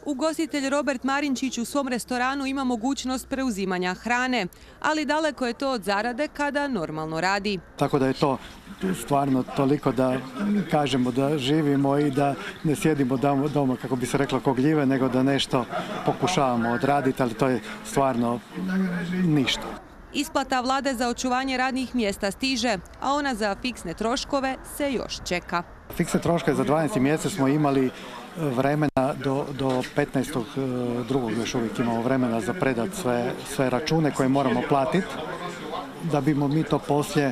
Ugostitelj Robert Marinčić u svom restoranu ima mogućnost preuzimanja hrane, ali daleko je to od zarade kada normalno radi. Tako da je to stvarno toliko da kažemo da živimo i da ne sjedimo doma, kako bi se reklo, ko gljive, nego da nešto pokušavamo odraditi, ali to je stvarno ništa. Isplata vlade za očuvanje radnih mjesta stiže, a ona za fiksne troškove se još čeka. Fiksne troškove za 12. mjesec smo imali vremena do 15.2. još uvijek imamo vremena za predat sve račune koje moramo platiti, da bimo mi to poslije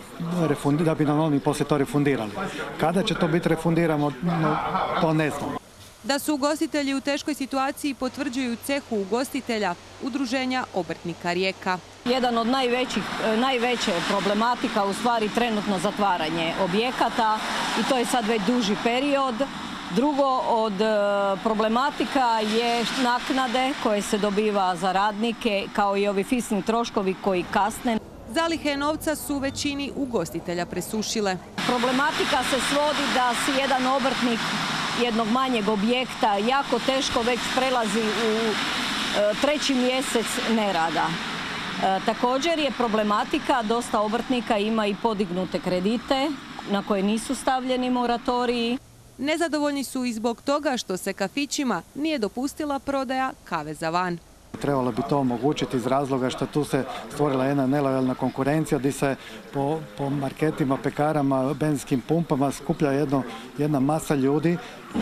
da bi nam oni poslije to refundirali. Kada će to biti refundirano, to ne znamo. Da su ugostitelji u teškoj situaciji potvrđuju cehu ugostitelja Udruženja obrtnika Rijeka. Jedan od najveće problematika u stvari trenutno zatvaranje objekata i to je sad već duži period. Drugo od problematika je naknade koje se dobiva za radnike kao i ovi fiksni troškovi koji kasne. Zalihe novca su većini ugostitelja presušile. Problematika se svodi da si jedan obrtnik jednog manjeg objekta jako teško već prelazi u 3. mjesec nerada. Također je problematika, dosta obrtnika ima i podignute kredite na koje nisu stavljeni moratoriji. Nezadovoljni su i zbog toga što se kafićima nije dopustila prodaja kave za van. Trebalo bi to omogućiti iz razloga što tu se stvorila jedna nelojalna konkurencija gdje se po marketima, pekarama, benzinskim pumpama skuplja jedna masa ljudi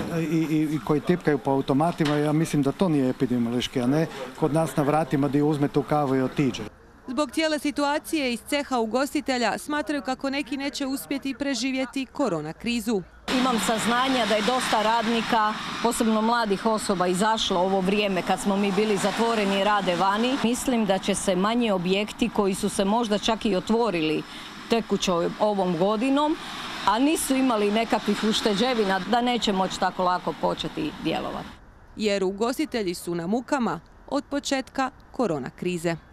i koji tipkaju po automatima. Ja mislim da to nije epidemiološki, a ne kod nas na vratima gdje uzme tu kavu i otiđe. Zbog cijele situacije iz ceha ugostitelja smatraju kako neki neće uspjeti preživjeti korona krizu. Imam saznanja da je dosta radnika, posebno mladih osoba, izašlo ovo vrijeme kad smo mi bili zatvoreni i rade vani. Mislim da će se manji objekti koji su se možda čak i otvorili tekućom ovom godinom, a nisu imali nekakvih ušteđevina, da neće moći tako lako početi djelovati. Jer ugostitelji su na mukama od početka korona krize.